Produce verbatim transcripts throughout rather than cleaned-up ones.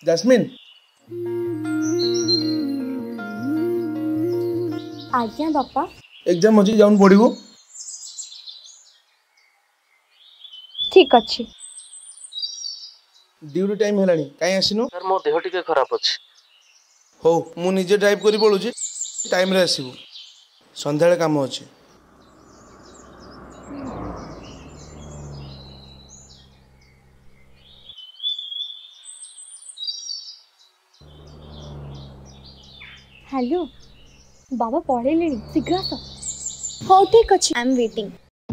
Jasmine आज्ञा बापा exam अच्छी जाऊन पड़ू ठीक अच्छे ड्यूटी टाइम है कहीं आसनु सर मो देह टिके खराब अछि हो मु निजे ड्राइव करी पड़ुची टाइम रे आसीबु संध्याळे काम अछि हेलो बाबा पढ़े लेनी शीघ्र आस हाँ ठीक अच्छे आई एम वेटिंग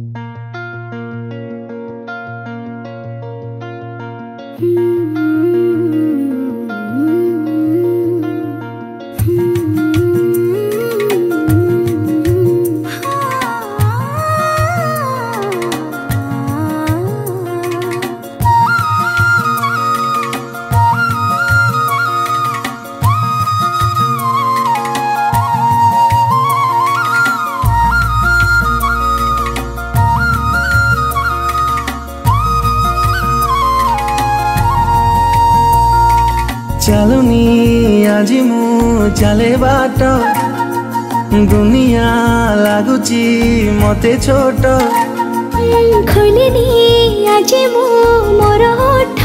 चलुनी आज मु चले बाट दुनिया लगुची मते छोट खोलिनी आज मु मोर ओठ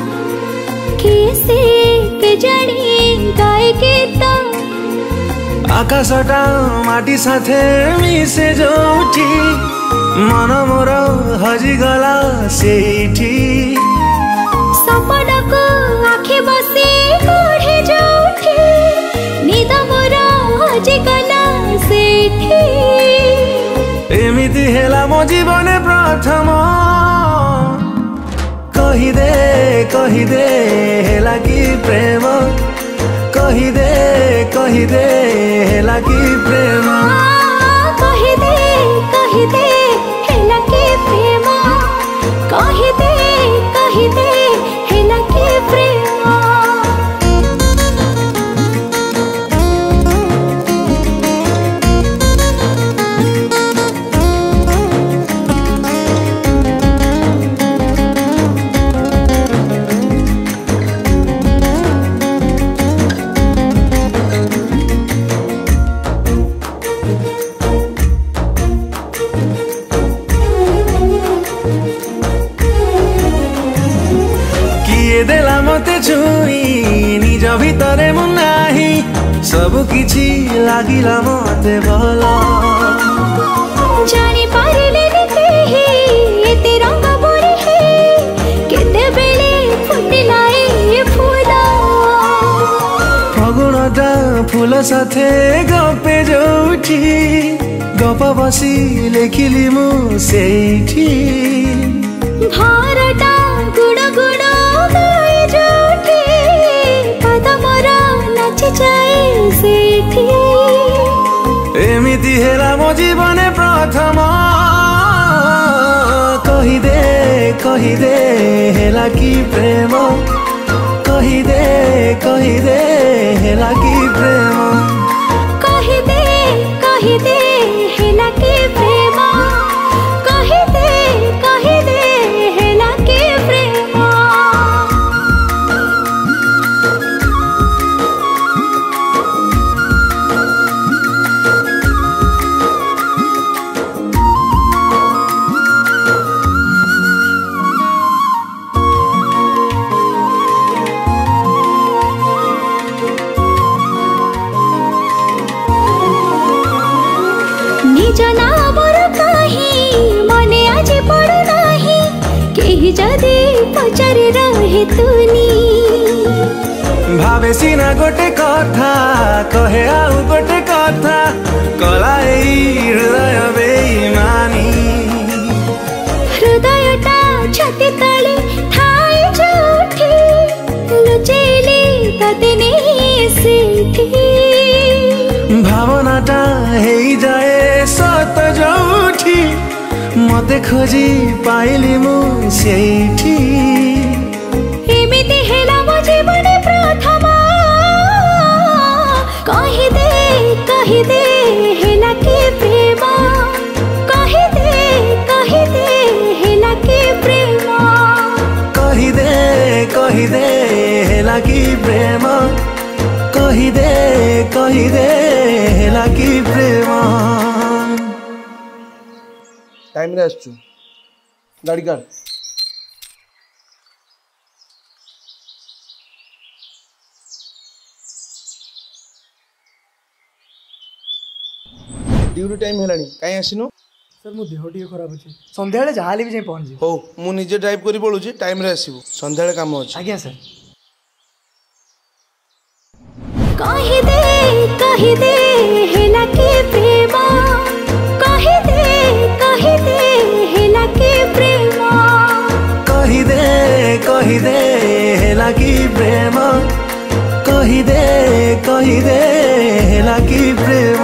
कैसे के जानी गाए गीत आकाशटा माटी साथे मिसे जोठी मन मोर हजिगला सेठी सपना को आँखें बसे कोढ़े जोठी निद मोर हजिगला सेठी एमिति हेला मो जीवन प्रथम कही दे कही दे हेला की प्रेम कही दे कही दे हेला की प्रेम कही दे कही दे हेला की प्रेम कही दे कही दे हेला की प्रेम देला मते छुई निज भितरे मु नाही सब किछि लागिला मते भला जानी पारिले केही एते रंग बोरी हे केते बेले फुटिलाए फूल फगुणटा फूल साथे गपे जोठी गप बसी लेखिली मु सेठी भारटा गुण गुण गाए जोठी पद मोरा नाची जाए सेठी एमिति हेला मो जीवन प्रथम कही दे कही दे हेला की प्रेम कही दे कही दे हेला की प्रेम कही दे कही दे हेला की प्रेम कही दे कही दे हेला की प्रेम निज नामर कहीं मने आज पड़ नहीं केही जदि पचारि रहे तुनी भावे सीना गोटे कथा कहे आउ गोटे कथा कला एई हृदय बेईमानी हृदयटा छाती तले ठाई जोठी लुचेले तते नहीं सेठी भावनाटा हेई जाए सत जोठी मते खोजी पाइली मु सेठी एमिति हेला मो जीवन प्रथम कही दे कही दे हेला की प्रेम कही दे कही दे हेला की प्रेम कही दे कही दे हेला कि प्रेम कहिदे कहिदे हेला कि प्रेम टाइम रे आसचु गाड़ी काढ ड्यूटी टाइम हेलानी काई आसिनो सर मो देह टिके खराब अछि संध्या बेले जहाले भी जाई पहुंची हो मु निजे ड्राइव करी पळुची टाइम रे आसीबु संध्या बेले काम अछि आज्ञा सर कहि दे कहि दे हेला के प्रेम कहि दे कहि दे हेला के प्रेम कहि दे कहि दे हेला कि प्रेम कहि दे कहि दे हेला कि प्रेम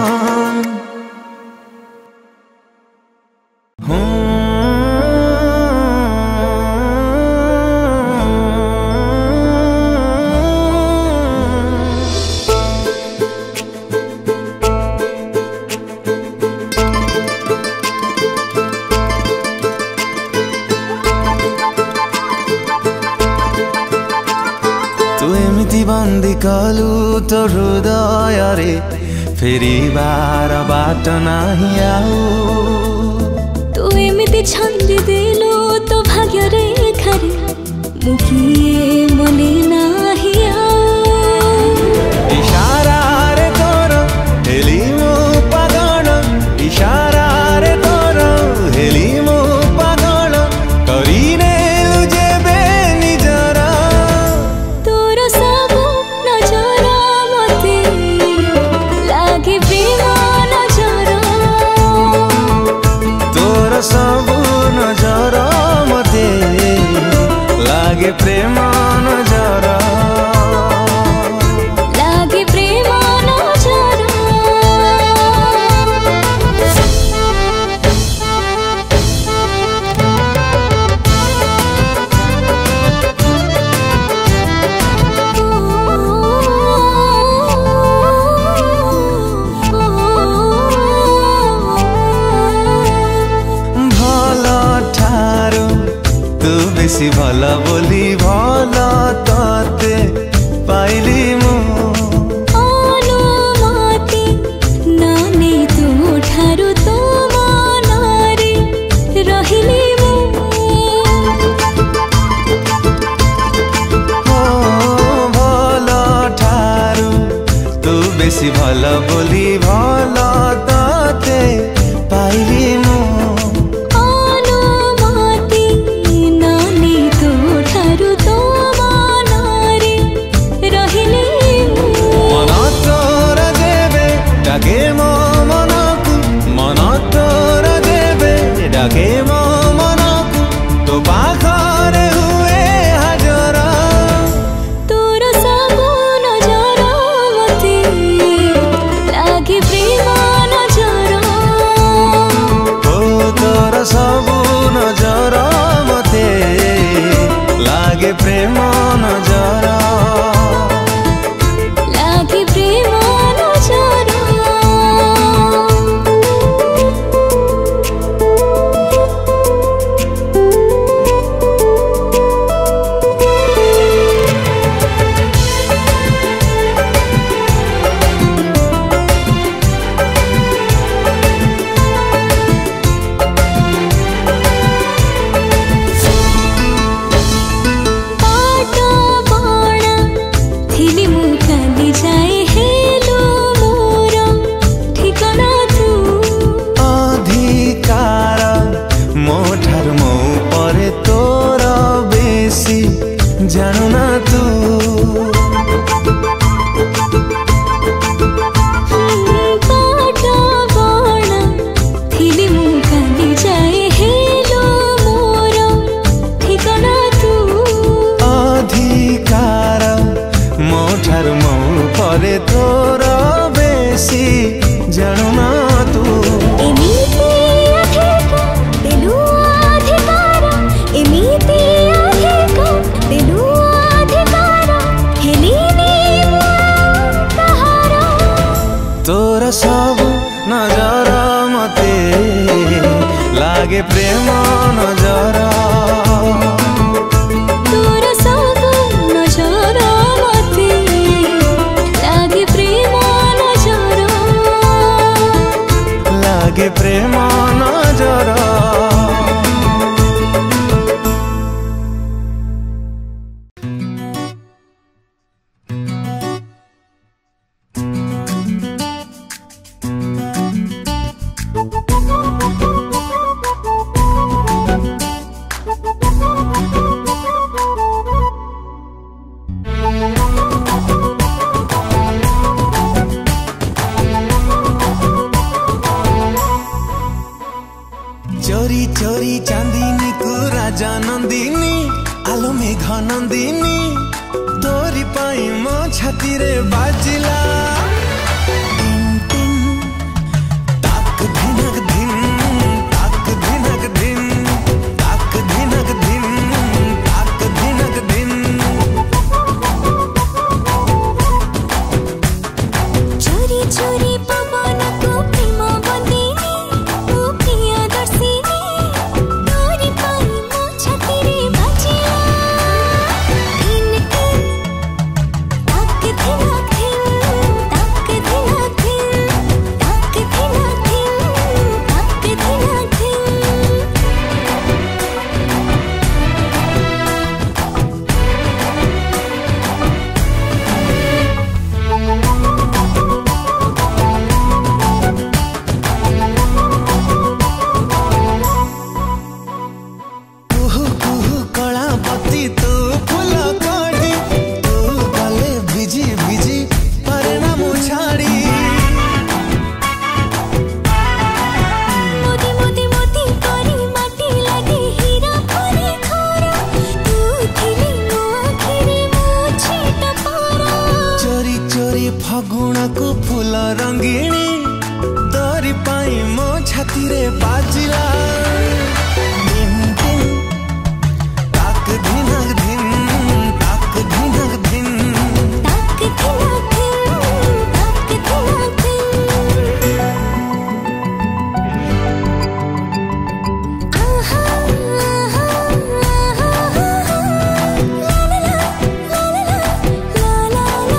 बंदी कलु तो हृदय रे फेरी बार बाट नाही आउ तू एमिति छंदी देलु तो भाग्य रे खरे मुखिए मने नाही आउ इशारा रे तोर हेली मो पागल इशारा रे तोर हेली मो पागल करीने जेबे निजरा तोर सब नजर मते लागे प्रेम नजर तोर सब नजर मते लागे प्रेम नजर लागे प्रेम नजर भल ठारू तू बेसी भल बोली भल तते पाइली मु अनुमति नानी तू ठारू तो मनारे रहिली मु भल ठारू तू बेसी भल बोली भल तते पाइली मु अनुमति नानी तू ठारू तो मनारे रहिली मु मन तोर देबे डाके मो मनकु मन तोर देबे डाके मो मनकु तो पाखरे हुए हाजर तोर सब नजर मते लागे प्रेम नजर ओ तोर सब नजर मते लागे प्रेम नजर लागे प्रेम नजर पाट बणा थिली मु काली जाए हेलो मोर ठिकाना तू अधिकार मो ठार मो परे तोर बेसी जानू ना तू पाट बणा थिली मु काली जाए हेलो मोर ठिकाना तू अधिकार मो ठार मो परे तोर बेसी जानू ना तू एमिति अधिकार देलु अधिकार एमिति अधिकार देलु अधिकार हेलिनी मु कहार तोर सब नजर मते लागे प्रेम नजर तोर सब नजर चोरी चोरी चांदनी को राजा नंदिनी आलो मेघ नंदिनी तोरी पाई मो छाती रे बाजिला फगुणा को फूल रंगीणी तोरी पाई मो छाती रे बाजिला दिन दिन ताक धिनक धिन ताक धिनक धिन ताक धिनक धिन ताक धिनक धिन आहा आहा आहा ला ला ला ला ला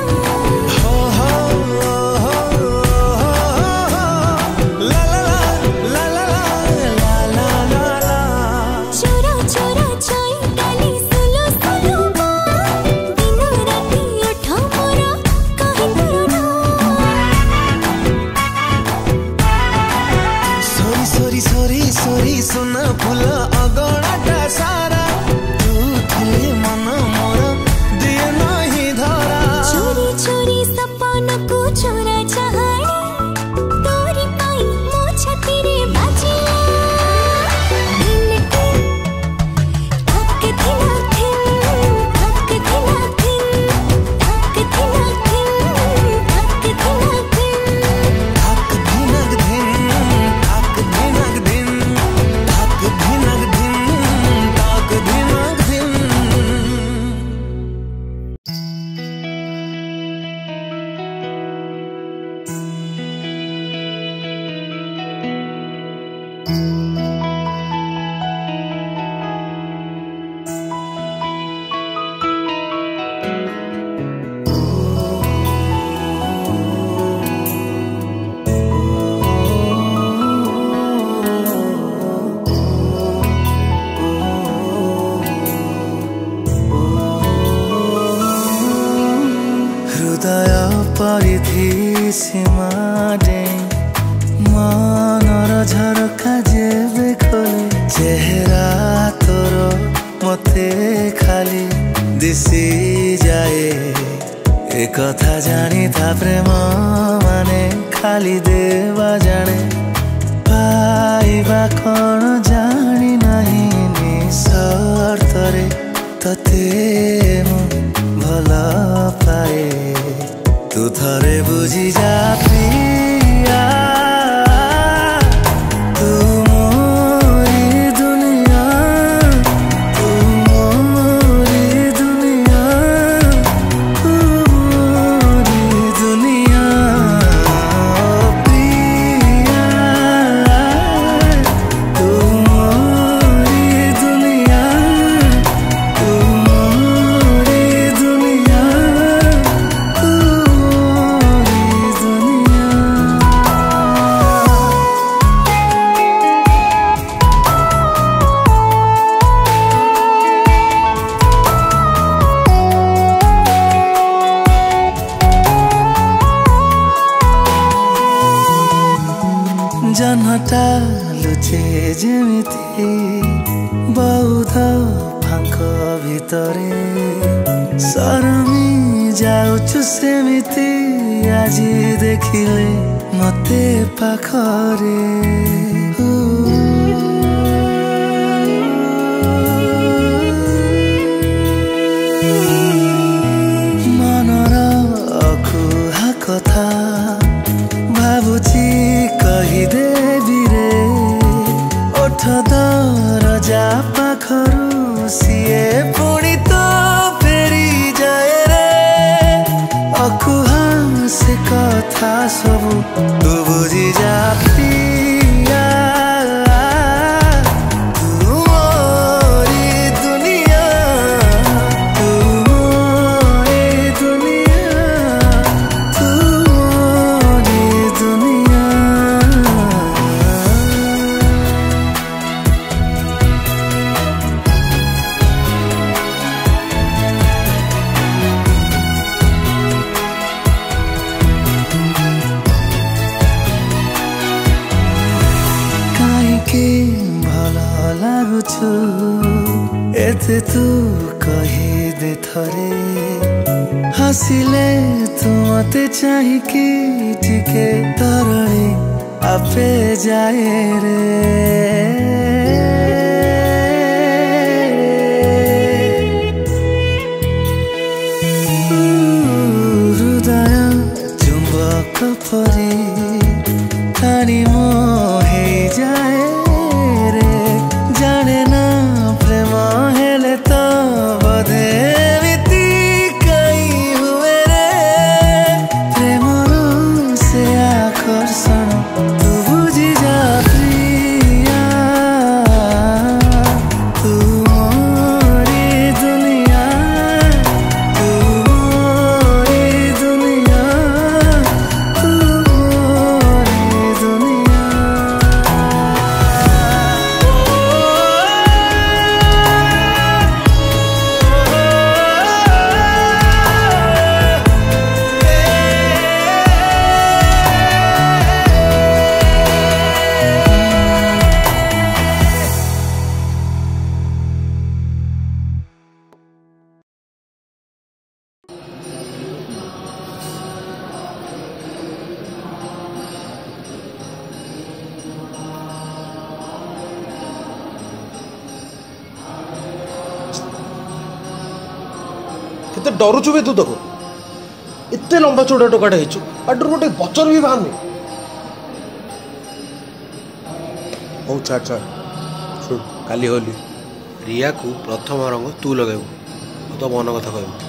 सुना फूल अगणाटा सारा तू थिले मन मोर दिए नहीं धरा चोरी चोरी सपन को चोरा चाहनी तोरी पाई मो छाती रे बाजिला दिन दिन ताक धिनक धिन ताक धिनक धिन ताक धिनक धिन ताक धिनक धिन ताक धिनक धिन ताक धिनक धिन परिधि सीमा दे मनर झरका जेबे खोले चेहरा तोर मते खाली दिसी जाए ए कथा जानी था प्रेम माने खाली देवा जाने पाइबा कौन जानी नहीं निसर्तरे तते मु भला पाए तू थरे बुझी जा प्रिया तू मोरी दुनिया तू मोरी दुनिया तू मोरी दुनिया प्रिया तू मोरी दुनिया तू मोरी दुनिया जनटा लुचे जेमिति बौद्ध फांक भितरे सरमी जाउछु सेमिति आजी देखिले मते पाखरे। दरजा पाखरू सीए पुणी तो फेरी जाए रे अकुहा से कथा सबू तू बुझी जा पिया तू मोरी दुनिया तू मोरी दुनिया तू मोरी दुनिया के भला लागुछु एते तू कही दे थरे हसिले तू मते चाहि कि टिके तरणे आपे जाए रे हृदय चुंबक परी तानी मोहे जाए जाने ना प्रेम हेले तो बधे मिति कई हुए रे प्रेम से आकर्षण तू बुझी जा प्रिया तू मोरी दुनिया तू मोरी दुनिया तू मोरी दुनिया केते डरुचु बे तू देखो इतने लंबा चौड़ा टोकाटा हेचु पाटर गोटे बचर भी बाहर हौ छाड़ छाड़ शुण काली होली रिया को प्रथम रंग तू लगेबू तो मन कथा कहबू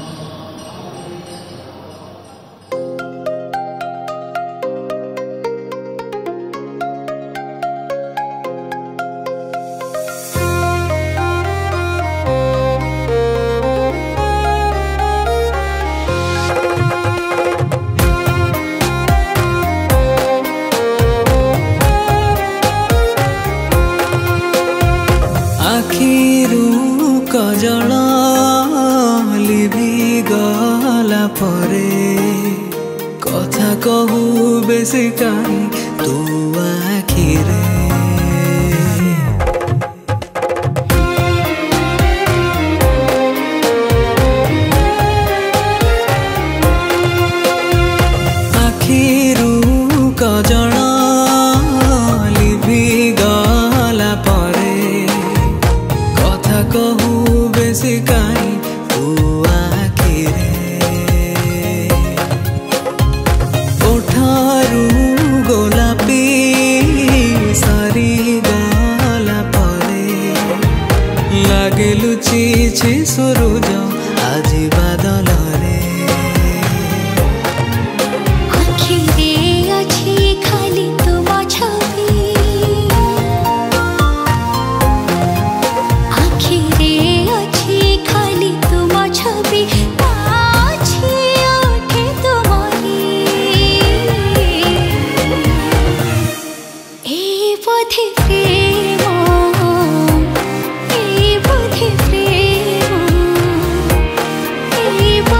कजल लिभि गला परे कथा कहू बेसी काई तू आखिरे आखिरू कजल लिभि गला परे कथा कहू सिकाई तू आखिरे ओठारू गोलापी सारी गला परे लागे लुचि छि सुरुज आज बादल रे आखिरे अछि खाली तुम छवि आखिरे खाली तुम छवि आछी ओठे तुम्हारी ए बोधे प्रेम ए बोधे प्रेम ए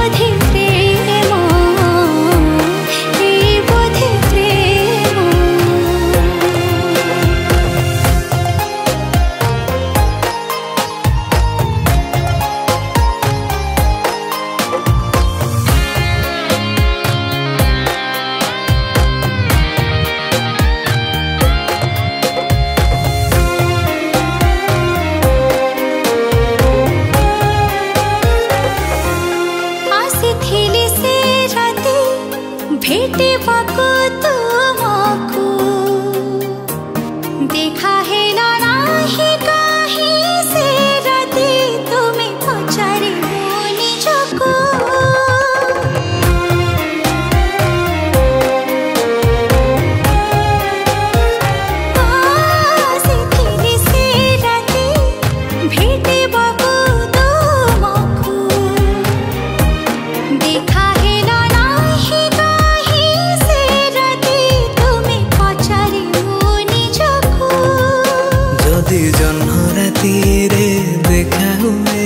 जदि जन्म राति रे देखा हुए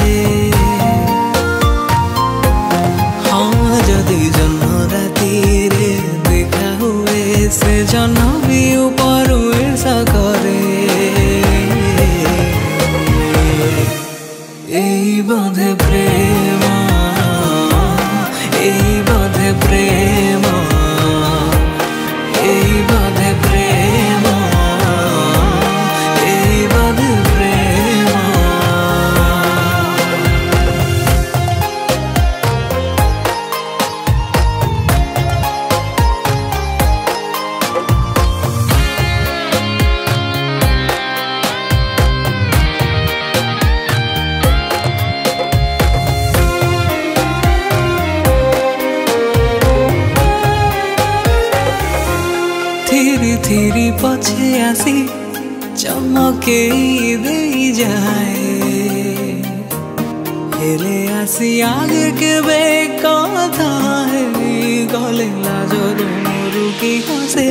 हाँ जदि जन्म राति रे देखा हुए से जन्म भी ऊपर ऐसा करे এই বাঁধে প্রেম এই বাঁধে প্রেম এই বাঁধে প্রেম এই বাঁধে প্রেম धीरे धीरे पछे आसी चमके दे जाए हेले आसी आगे के बेकथा है गले लाजर रुकी हसे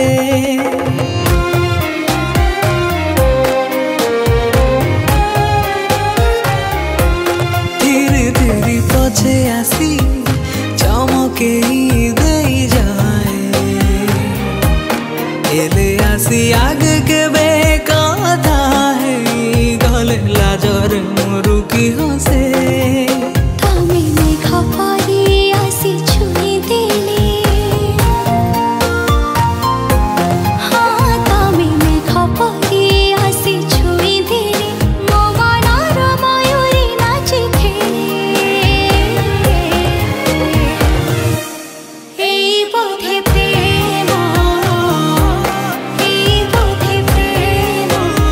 धीरे धीरे पछे आसी चमके दे एले आसी आगे के बेकथा है गले लाजर रुकी हसे तमे देखा पारी आसी छुई देले हाँ तमे देखा पारी आसी छुई देले मो मनार मयूरी नाची खेले এই পথে প্রেম এই পথে প্রেম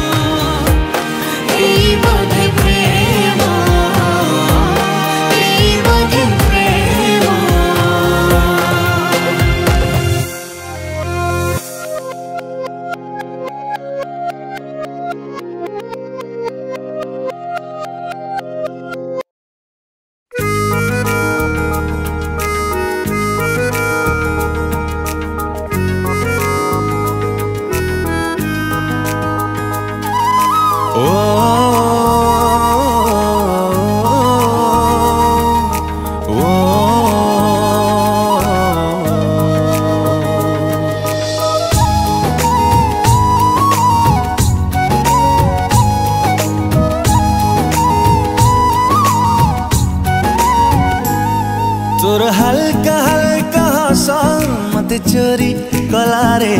এই পথে প্রেম এই পথে প্রেম ओ ओ तोर हल्का हल्का हसन मत चोरी कला रे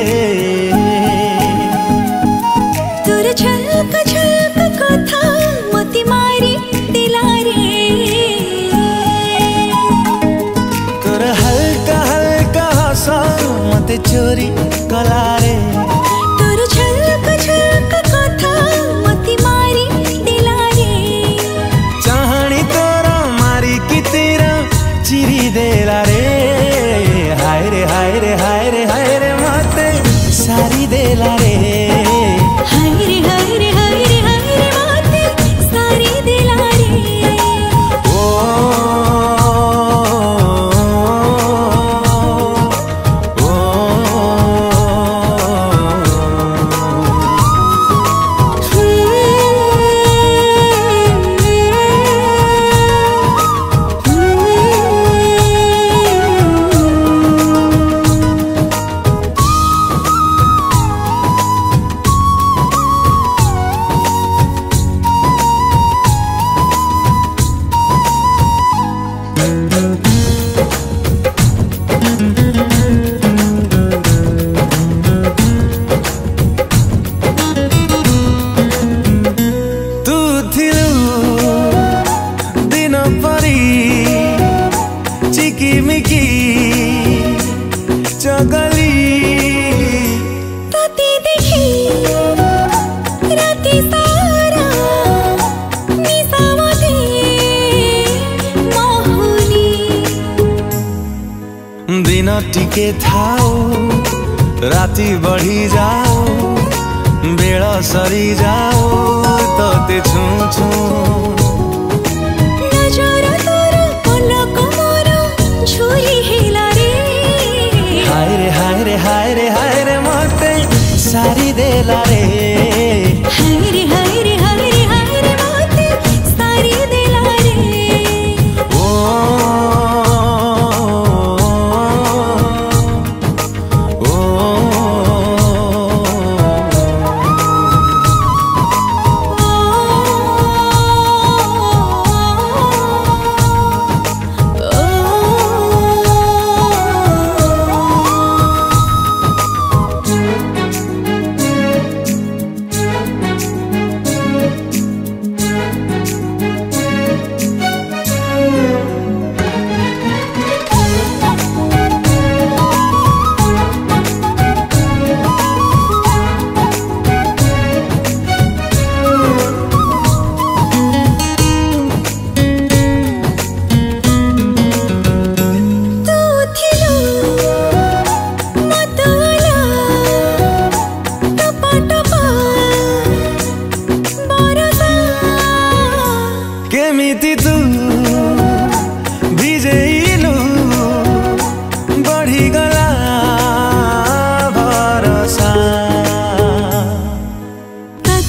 तोर झलक झलक कथा मति मारी दिला रे तोर हल्का हल्का हसन मत चोरी कला रे तोर झलक झलक कथा मति मारी दिला रे चाहनी तोरा मारी की तेरा चिरी देला रे हाय रे हाय रे हाय रे हाय रे मते सारी देला रे हाय रे हाय रे हाय रे हाय रे बाते सारी दिला रे ओ ओ तू थिलु दिन परी चिकिमिकी चगली तते देखी राती सारा निसावते मोहनी दिन टिके थाओ राति बढ़ी जाओ बेड़ सरी जाओ तोते छू छू नजर तोर पलक मोर छुई हेला रे हाय रे हाय रे हाय रे हाय रे मते सारी देला रे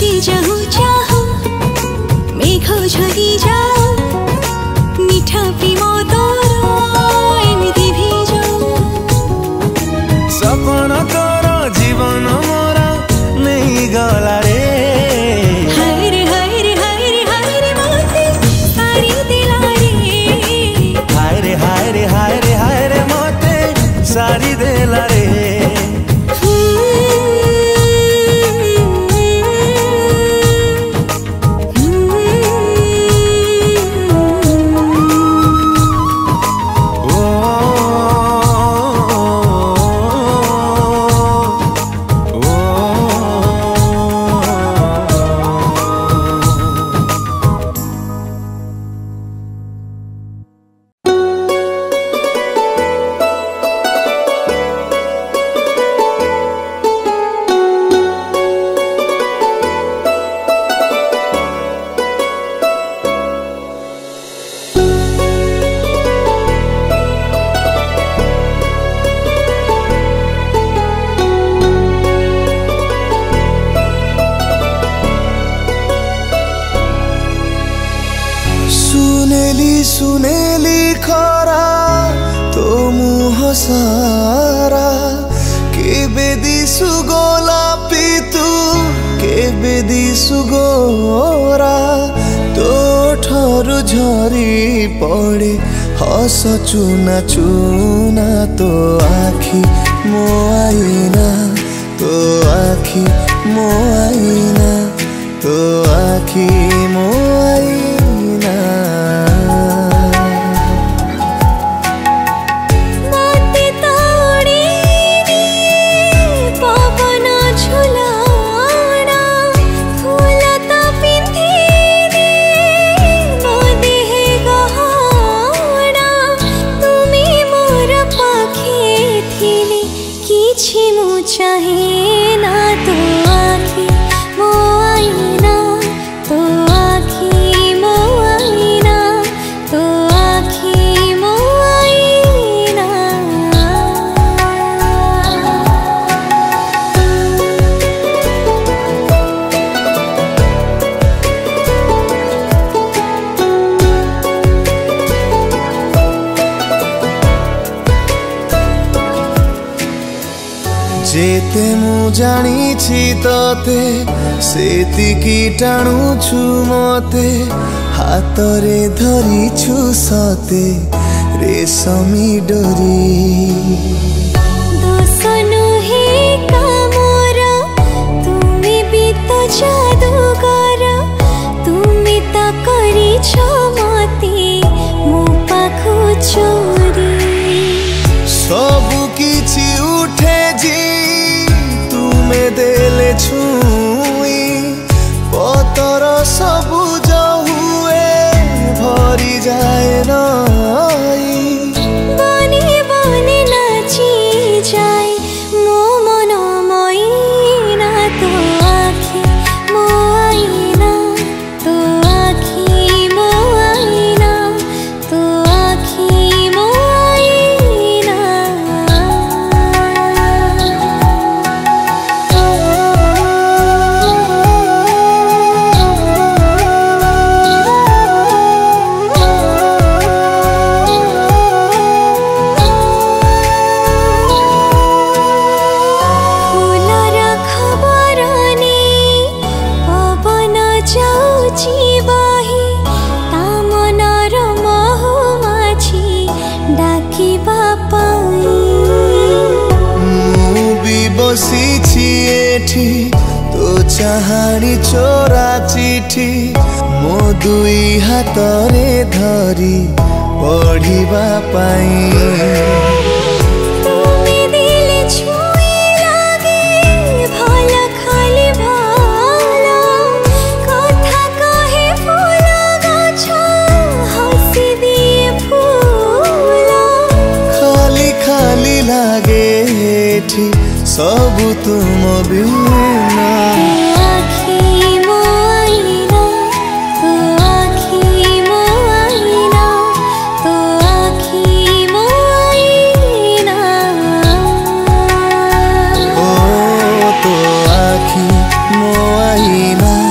आसी जाऊँ चाहो मेघ झरी जाओ मिठा प्रेम तोर एमिति भिजाओ सपना तोर जीवन मोरा नहीं गला रे हाय रे हाय रे हाय रे हाय रे मोते सारी दिला रे हाय रे हाय रे हाय रे हाय रे मोते सारी देला रे सुनेली सुनेली खरा तो मुह सारा केबे दिसु गोलापी तू केबे दिसु गोरा तो ठरु झरी पड़े हस चुना चुना तो आखी मो आईना तो आखी मो आईना तो आखी मो आईना चाहे ना तो आखी मो आईना तो आखी मो आईना तो आखी मो आईना जेते मु जानी छी तते सेतिकी टाणुछु मते हातरे धरी छु सते रेशमी डोरी दोष नुहे कामर तुमे भी तो जादूगर तुमे तो करिछ मते मो पाखु चोरी सबु किछि उठे जी तुमे देले छुई पतर सबुज हुए भरी जाए नई बने बने नाची जाए मो मन मैना तो आखी मो आईना तो आखी मो आईना तो आखी मो आईना फूलर खबर नहीं पवन जाऊची बाही ता मनर महु माझी डाकिबा पाई मु भी बसी एठी तो चाहानी चोरा चिठी मो दुई हातरे धरी पढ़िबा पाई तुमे दिले छुई लागे भल खाली भल कथा कहे फूल गछ हसी दिए फूल खाली खाली लागे एठी सब तुम बिना आखी मो आईना तो आखी मो आईना तो आखी मो आईना ओ तो आखी मो आईना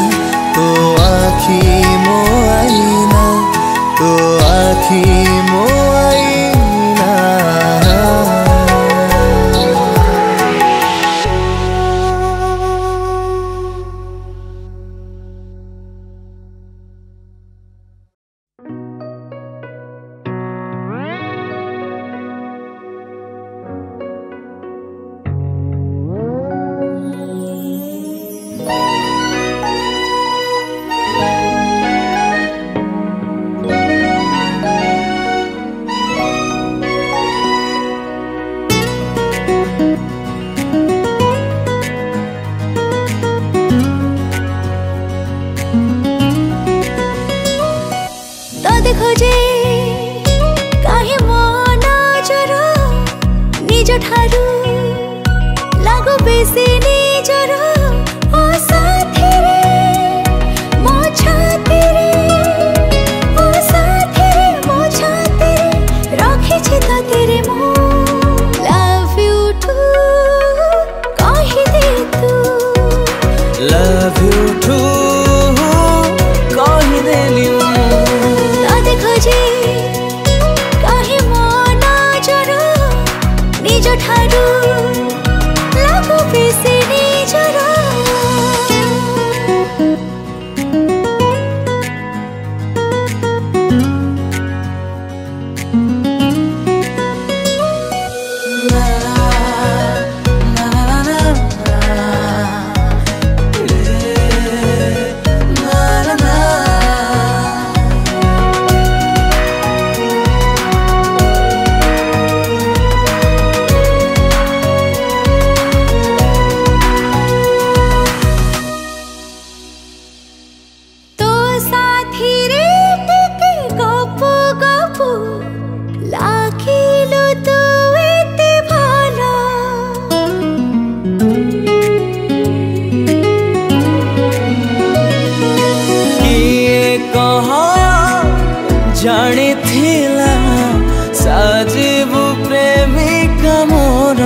जानी थिला साजिबु प्रेमिका मोर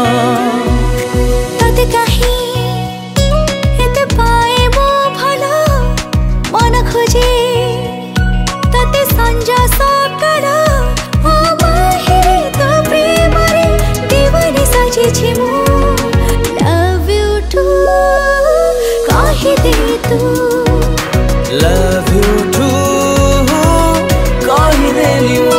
तते कहीं एते पाए मो भला मन खोजे तते संजा सकाळ ओ बाहिरे तो प्रेम रे दीवानी सजे छे मो लव यू टू कहि दे तू लव यू टू कहि देली मो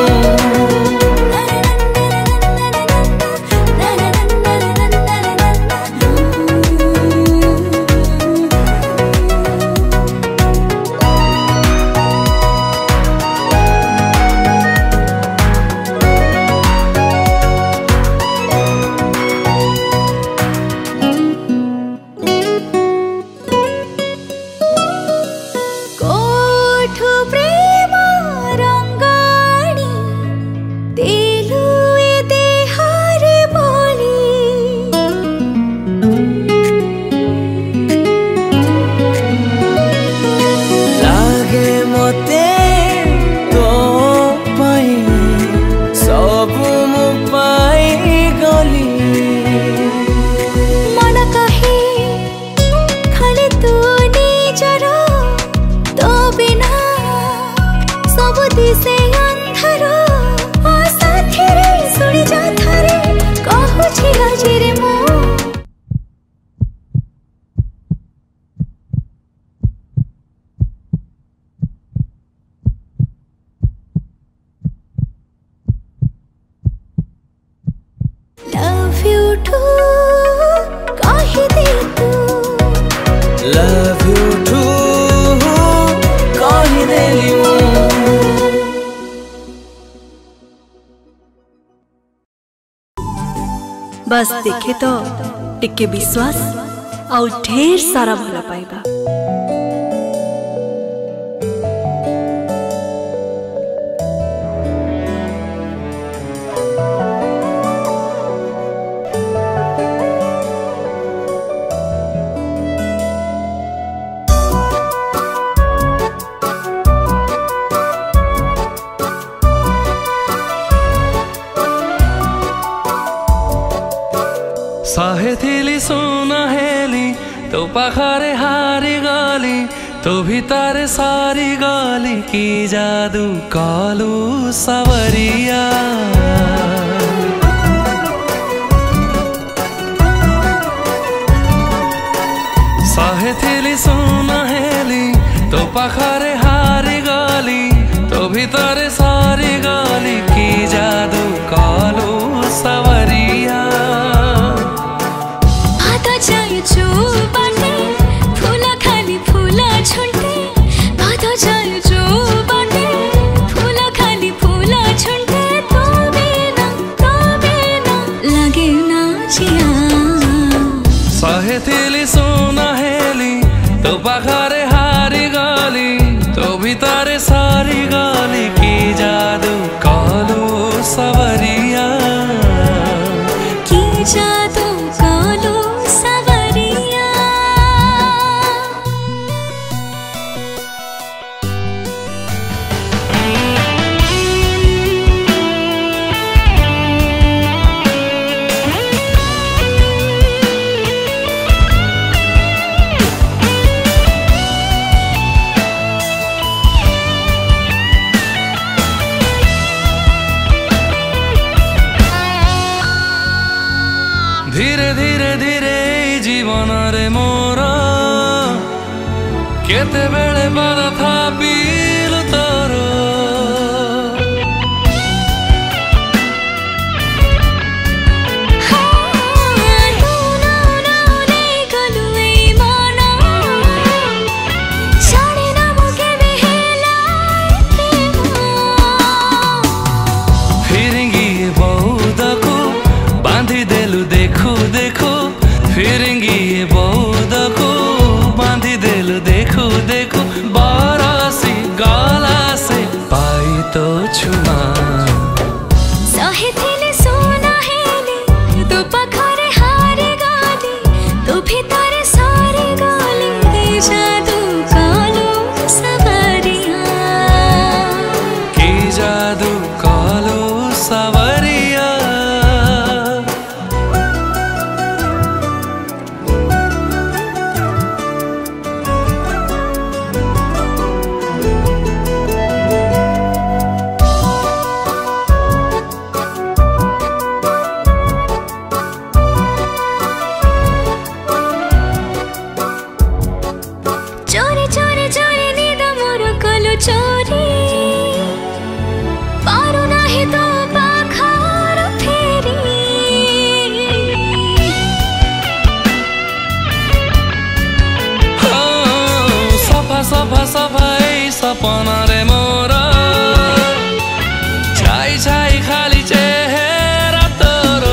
बस देखे तो टिके विश्वास और ढेर सारा भला पाइबा। साहे थिली सोना हेली तो पाखारे हारी गाली तो भीतर सारी गाली की जादू कालू सवरिया साहे थिली सोना हेली तो पाखारे हारी गाली तो भीतर सारी गाली की जादू कालू सवरिया फूला खाली फूला छुंटे बाधा जाए जो बाटे फूला खाली फूला छुंटे तो बिना तो बिना लगे ना जिया साहे थिली सोना हेली तो पाखारे हारी गाली तो भीतर सारी गाली की जादू कालू सवरिया की जादू कालू धीरे धीरे धीरे जीवन रे मोर केते बेले बाधा था पीलु तोर फिरिंगी बौद को बांधी देलु देखो देखो फिरिंगी बौद को बांधी देलु देखो देखो बारासी गाला से पाई तो छुमा साहे थिली सोना हेली तो पाखारे हारी गाली तो भीतर सारी गाली की जादू कालू सवरिया की सपना रे मोरा छाई छाई खाली चेहरा तोरो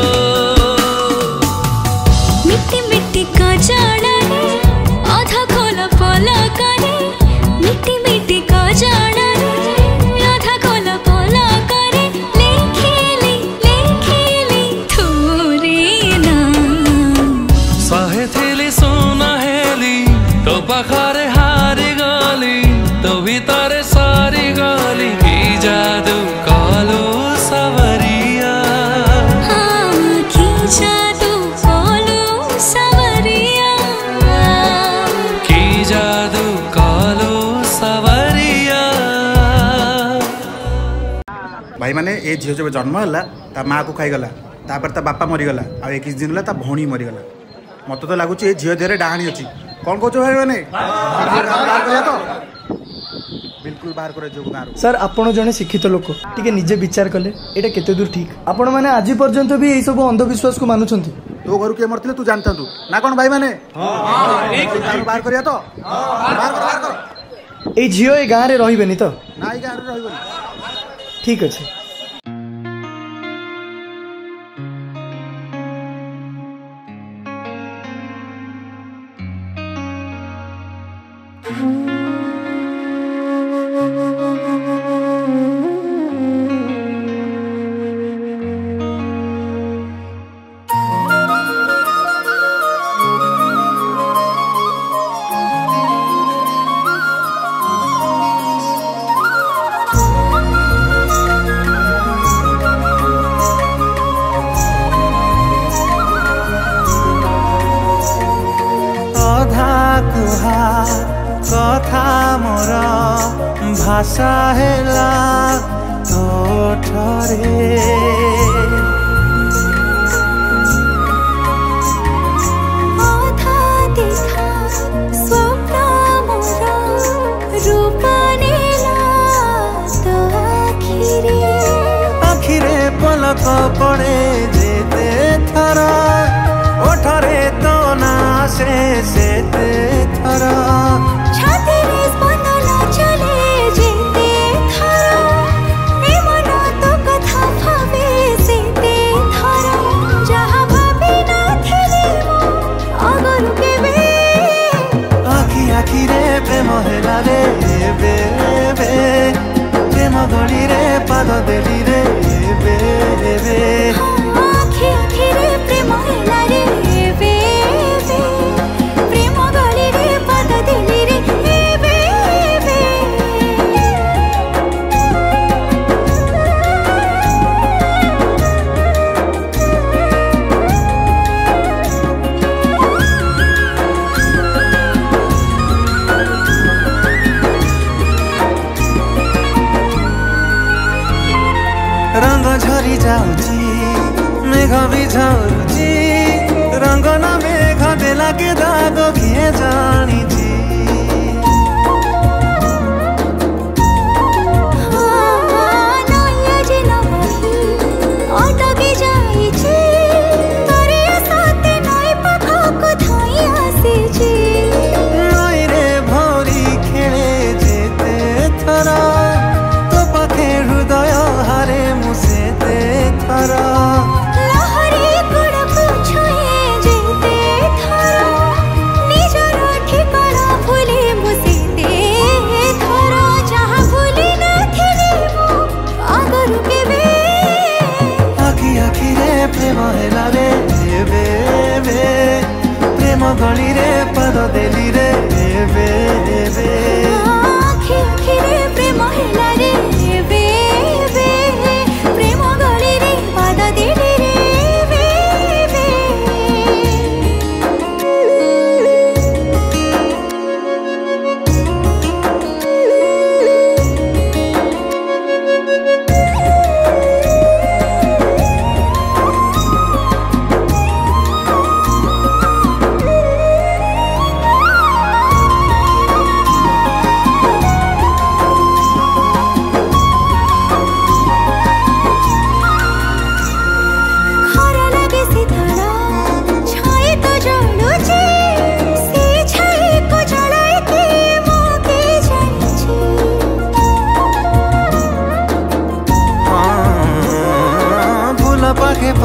मिट्टी मिट्टी का जाड़ा रे आधा खोला पोला करे मिट्टी मिट्टी का जाड़ा रे आधा खोला पोला करे लेखेली लेखेली थोरे ना सहे थिली सोना हेली तो पाखरे हारी गली तो भीतरे सारी गली की जादू कालो सवरिया हाँ की जादू कालो सवरिया की जादू कालो सवरिया भाई माने ए झील जब जन्म है ता माँ को खाईगला तापर ता बापा मरीगला आ एक दिन ता भौणी मरीगला मत तो लगुच ए झील देहरे डाहाणी अच्छी कौन कौच भाई मैंने तो बिल्कुल बाहर कर जो गाँव सर आपण जने शिक्षित लोक टिके निजे विचार कले एटा केते दूर ठीक आपण माने आज पर्यंत भी एई सब अंधविश्वास को मानुछंती तो घर के मरते तू जानता तू ना कौन भाई मैंने बाहर कर तो बाहर कर बाहर कर एई झियो ए गाँ रे रहिबेनी तो ना ई गाँव रे रहिबेनी ठीक अछि कथा मोर भाषा हेला तोठरे आधा देखा स्वप्न मोर रूप नेला तो आखिरे आखिरे पलक पड़े जेते थरा ओठरे तो ना से सेते थरा छाती रे स्पंदन चले जेते थरा ए मन तो कथा भावे सेते थरा जहाँ भाभी ना थिले मो अगर केबे आखि आखि रे प्रेम हेला रे बे बे प्रेम गली रे पाद देली रे बे बे आखि आखि रे प्रेम हेला रे बे बे प्रेम गली रे पाद देली रे बे बे रंग झरी जाऊची मेघ भी झरुची रंग ना मेघ देला के दाग किए जानीची नया जे नही अटकी जाइछे तोरे साथे नई पाखक थाई आसीछे नई रे भौरी खेले जेते थरा तो पाखे हृदय हारे मुसेते थरा लहरी गुड़ छुए जेते थरा निजर ठिकाना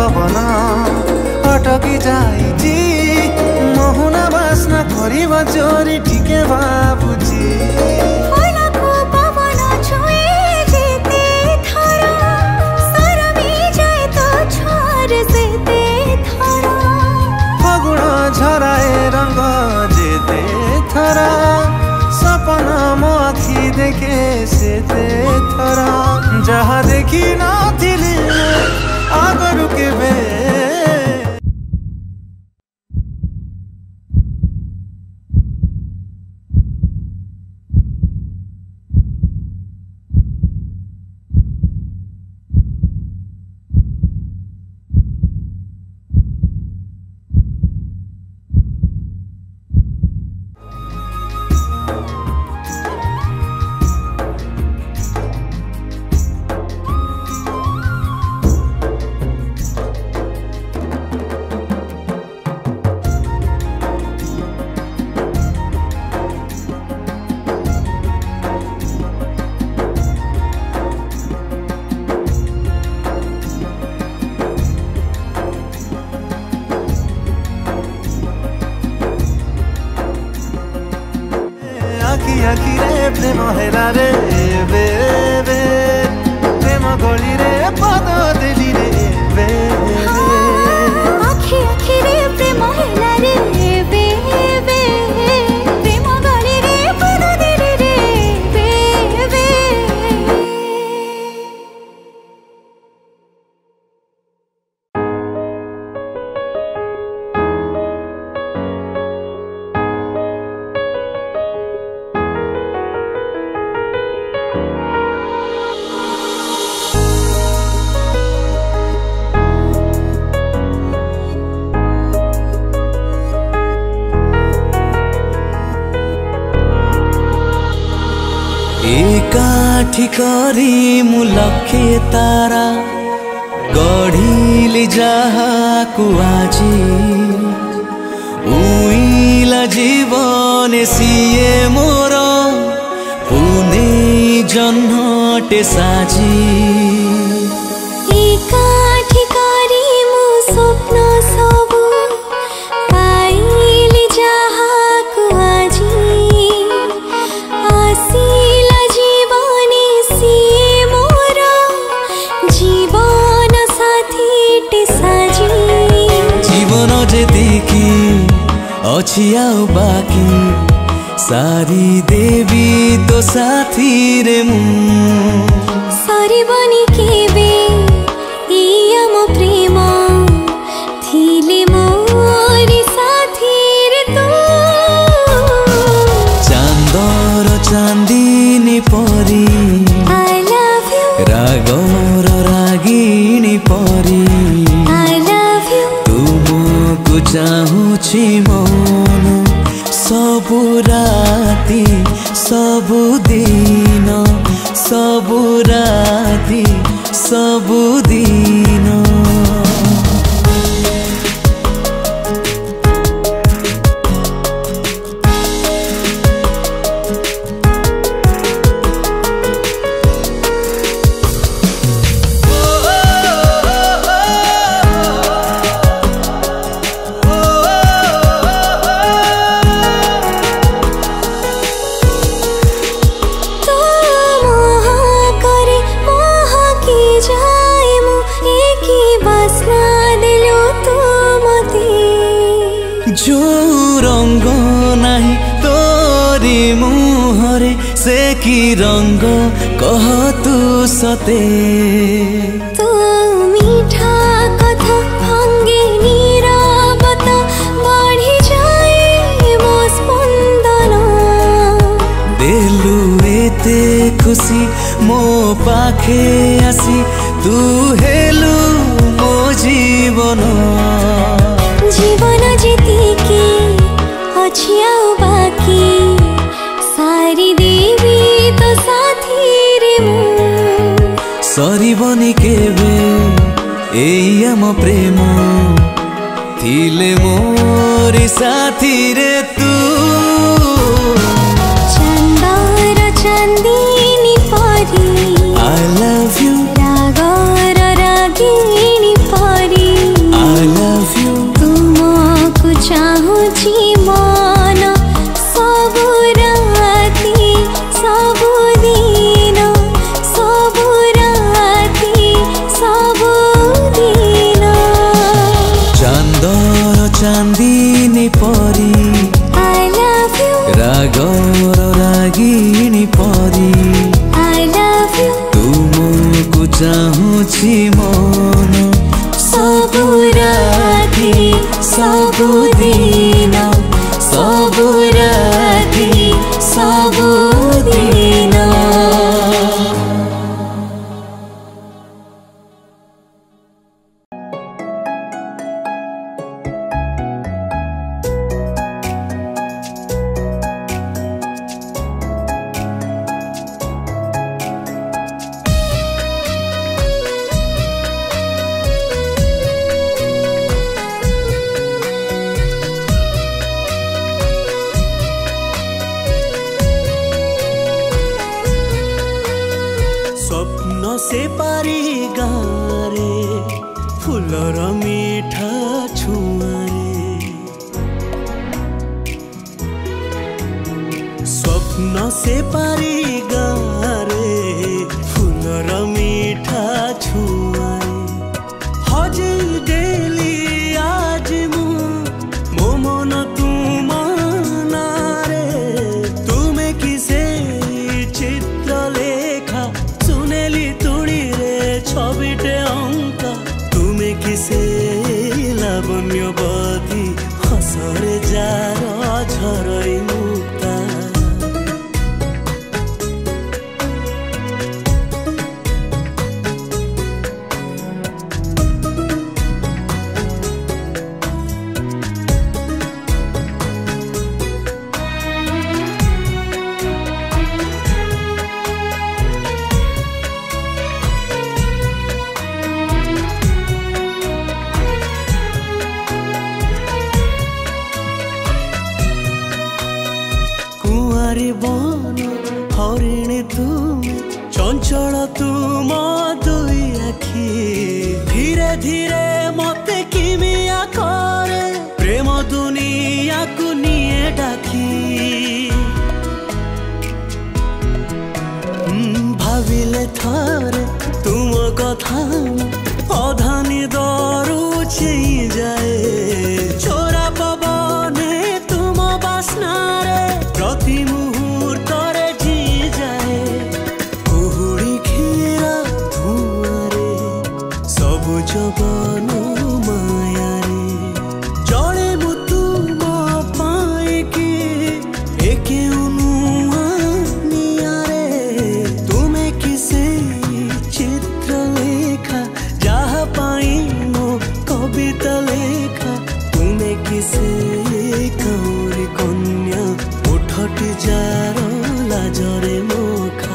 पवन अटकी जाइछि मोहना बास्ना करिबा चोरी ठीके बाबुजी फूलको पवन छुए जेते थर सरमी जाए तो छोर सेते थर फगुण झराए रंग जेते थर सपना मो आखि देखे सेते थर जहाँ देखी नथिली आगरु केबे आखि आखि रे प्रेम हेला रे बे बे प्रेम गली रे पद देली रे बे आखि आखि रे प्रेम हेला रे बे बे प्रेम गली रे पद देली रे बे बे एकाठी करी मु लखे तारा गढ़िली जाहाकु आजी उइला जीवन सिए मोर पुने जन्मटे साजी एकाठी करी मु स्वप्न सबु पाइली जाहाकु आजी आसिला जीवने सिए मोर जीवन साथी टे साजी जीवन जेतिकी अछि आउ बाकी सारी देवी तो साथी रे मु सरिबनी केबे ई आम प्रेम थिले मोरी साथी रे तू चांदर चांदिनी परी आई लव यू रागर रागिणी परी आई लव यू तुमको चाहूछि मन सबु राति सबु दिन सबु राति सबु दिन तू मोह करे मोह की जाए मु एकी बासना दिलो तू मते जो रंग नाही तोरी मुहरे से की रंग कह तू सते तू मीठा कथा भांगे नीरवता बढ़ी जाए मो स्पंदन देलु एते खुशी मो पाखे आसी तू हेलु मो जीवन जीवन जीतिकी अछि आउ बाकी सारी देवी तो साथी रे मु सरिबनी केबे एई आम प्रेम थिले मोरी साथी रे तू चंदर चांदिनी परी आई लव यू रागर रागिणी परी से पारी गारे फुलर मीठा छुआरे स्वप्न से पारी गारे फुलर मीठा छुआरे हजे डेली आज मु मो मन तुम नारे तुमे किसे चित्र लेखा सुनेली तुड़ी रे छबिटे अंका तुमे किसे लावण्यवती हसरे जार झरई मुक्ता बन हरिणी तुम चंचल तुम दुई आखि धीरे धीरे मते किमिया करे प्रेम दुनिया को निये डाकी भाविले थारे तुम कथा अधानी दरुची जाए छोरा पवने तुम बासना रे प्रति मुहूर्त जी जाए कुहुड़ी खीरा धुआरे सबुज बन माया रे जड़े मु तुम पाए कि एके नुआ नियारे तुमे किसे चित्र लेखा जहा पाई मो कविता लेखा तुमे किसे कौरी कन्या उठटी जार लाजरे मुखा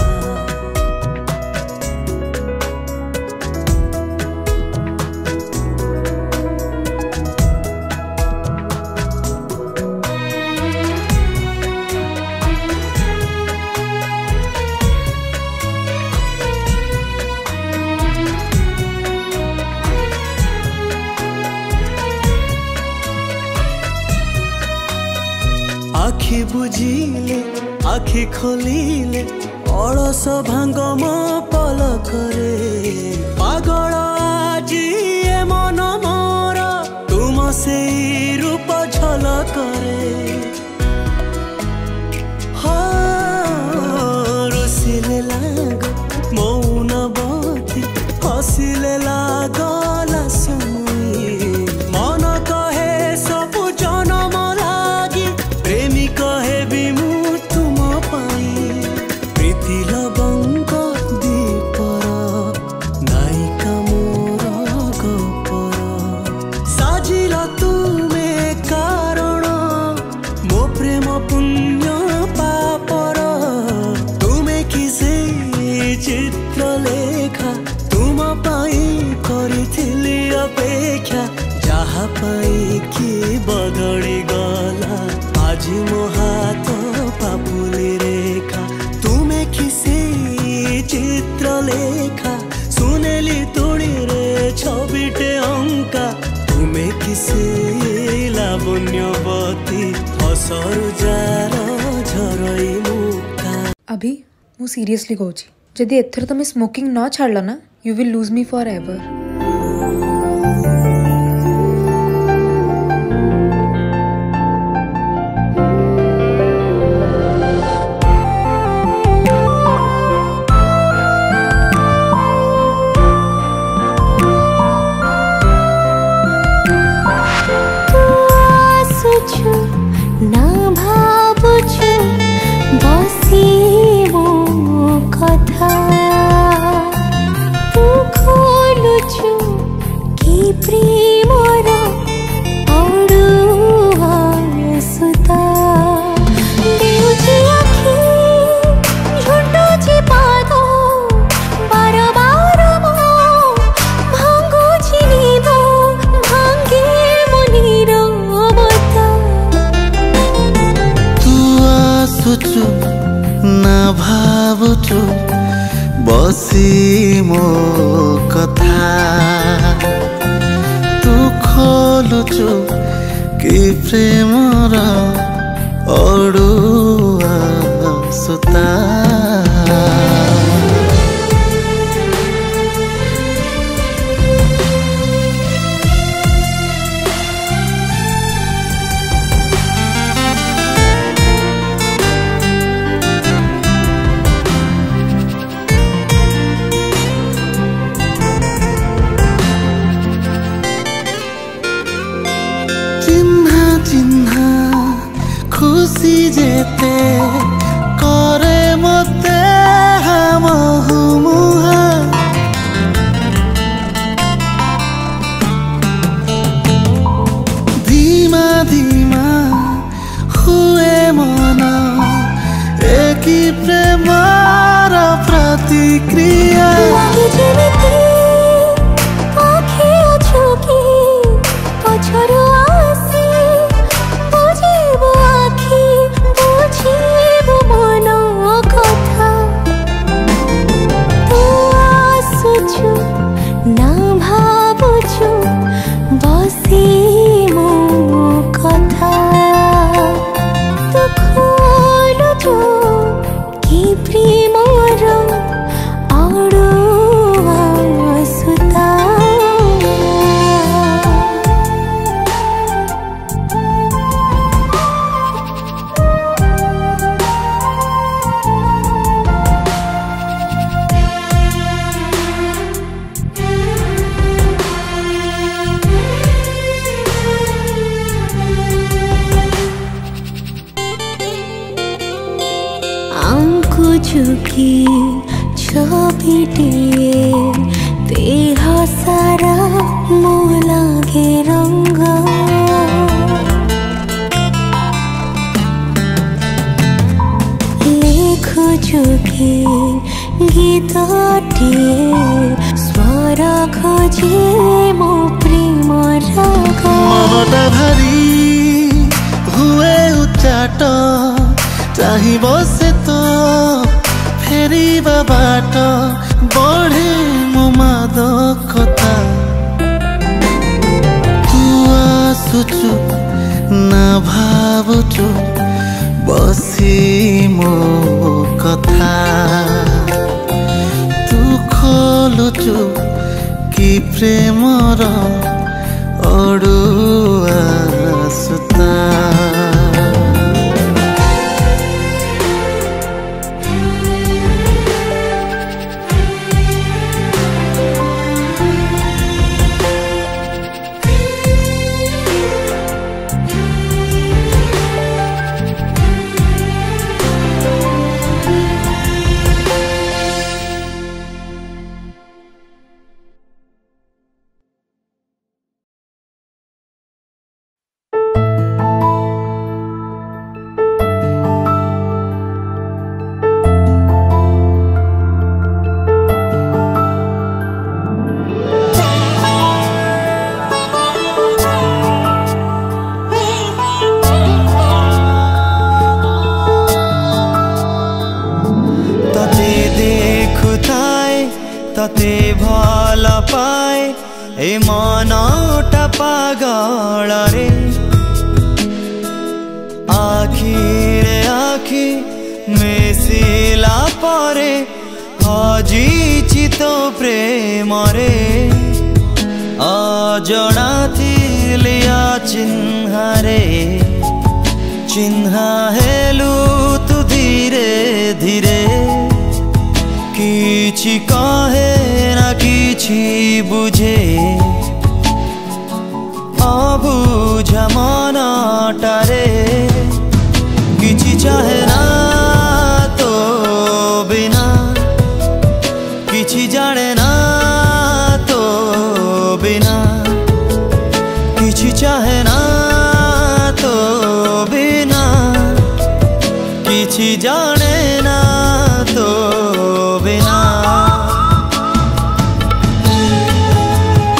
आखि बुझिले आखि खोलिले अलस भांग मो पलकरे पागल आजी ए मन मोर तुम से रूप झलकरे रुसिले लाग मौन बती हसिले लागला सुई मन कहे सब जनम लागी प्रेमी कहे भी मु तुम पाई प्रीति लबंग दीपर नायिका मोर गपर साजिल तुमे कारण मो प्रेम पुण्य पापर तुमे किसे चित्र लेखा तुम पाई करिथिली अपेक्षा जहा पाई कि बदली गला आज मो हाथ पापुली रेखा तुमे किसे चित्र लेखा सुनेली तुड़ी रे छबिटे अंका तुमे किसे लावण्यवती हसरु जार झरई मुक्ता अभी मु सीरियसली कहूँ जदि एथर तुम स्मोकिंग न छाड़ल ना you will lose me forever बसी मो कथा तू खोलुचु कि प्रेमर अड़ुआ सुता खुशी जेते करे मते हम हुमुहा धीमा धीमा हुए मन एक प्रेमार प्रतिक्रिया पछरु आसी बुझिबो आखि बुझिबो मन कथा तू आसुछु ना भाबुछु बसी मो कथा तू खोलुछु कि प्रेमर अड़ुआ सुता चुकी छबिटिए देह सारा मो लागे रंग लेखु चुकी गीतटिए स्वर खोजे मो प्रेम राग मनटा भारी हुए उच्चाट चाहिब से तो फेरी बाट बढ़े मो मादकता तू आसुचु ना भावुचु बसी मो कथा तू खोलुचु कि प्रेमर अड़ुआ सुता तते भल पाए ए मनटा पागल रे आखिरे आखि मिसिला परे हजिछि तो प्रेम रे अजଣା थिली चिन्ह रे चिन्ह हेलु तू धीरे धीरे किछि कहे ना किछि बुझे अबुझ मनटारे किछि चाहे ना तो बिना किछि जाने ना तो बिना किछि चाहे ना तो बिना किछि जाने ना तो बिना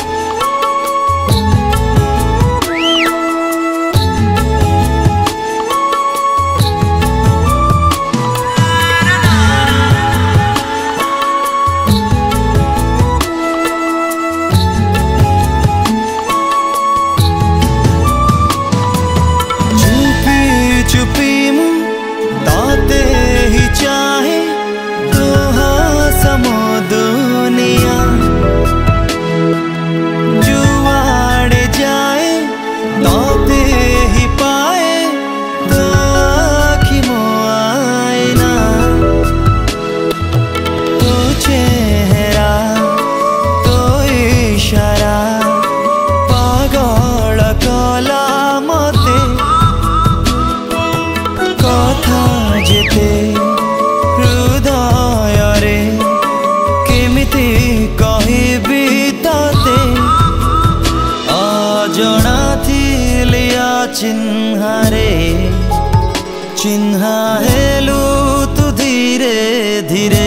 हेलु तू धीरे धीरे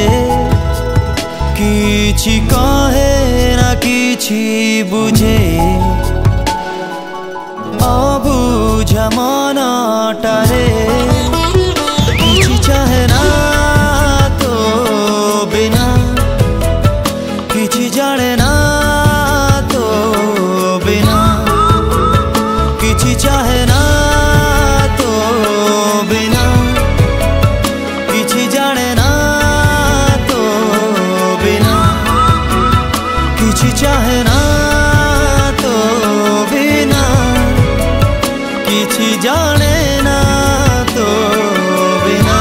किछि कहे ना किछि बुझे अबुझा मनटारे किछि चाहे ना तो बिना किछि जाने ना तो बिना किछि चाहे ना तो बिना किछि जाने ना तो बिना किछि चाहे ना तो बिना किछि जाने ना तो बिना।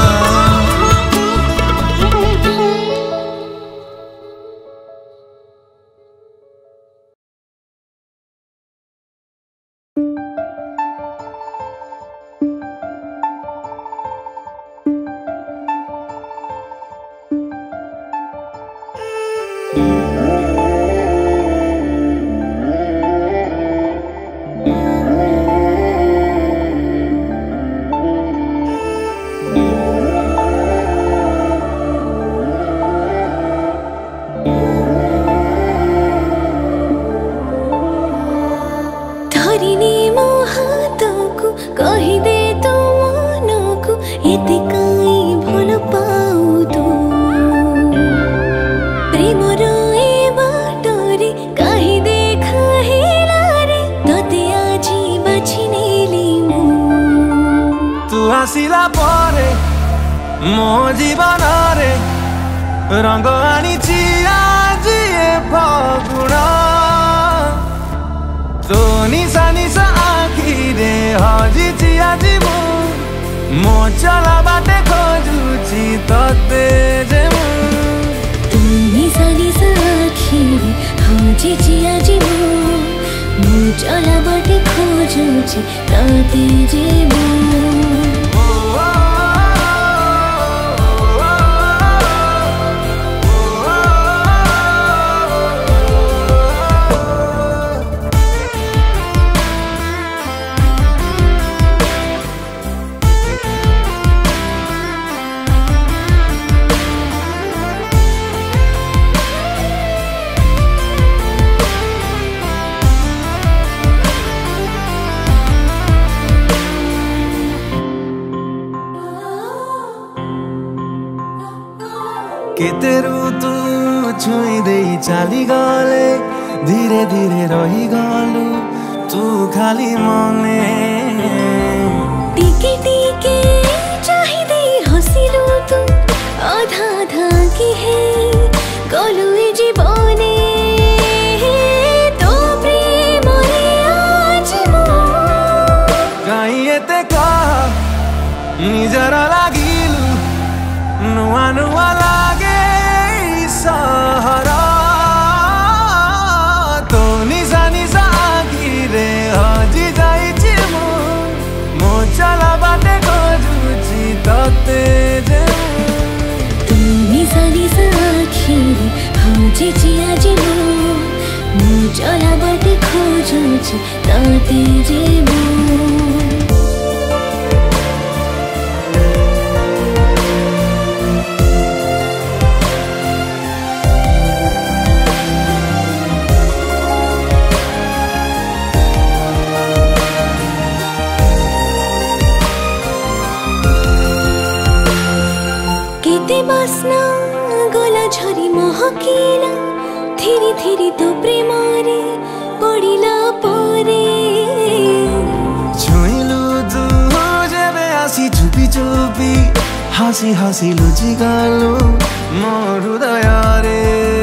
धरिनी मो हातको कहिदे तो मनको एते काई भल पाउ तू प्रेमर ए बाटरे काहे देखा हेला रे तते आजी बाछि नेली मु तू आसिला परे मो जीवन रे रंग आनिछि आजी ए फगुणा तो निशा निशा आखिरे हजिछि आजी मु मो चला बाटे खोजुछि तते जे मु तू निशा निशा आखिरे हजिछि आजी मु मो चला बाटे खोजुछि तते जे मु। केते ऋतु छुई दे चली गले धीरे धीरे रही गलु तू खाली मने टिके टिके चाहिदे हसिलु तू आधा आधा की है गलु ए जीवने तो प्रेम रे आज मो काई एते कह निजर लागिलु नुआ नुआ लागे सहरा तो निशा निशा आखिरे हजि जाइछि मु मो चला बाटे खोजुछि तते जे तू निशा निशा आखिरे हजिछि आजी मु मो चला बाटे खोजुछि तते जे मु। बासना गला झरी महकिला धीरे धीरे तो प्रेमारे पड़िला परे छुइलु तू जेबे आसी चुपी चुपी हसी हसी लुचि गलु मो हृदय रे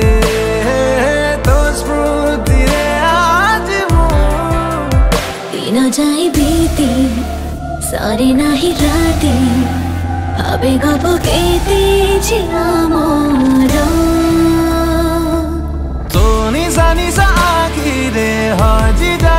तो स्मृति रे आज मो दिन जाए बीती सारे नाही राती अबे गप केते छिला मोरा तो निशा निशा आखिरे हजि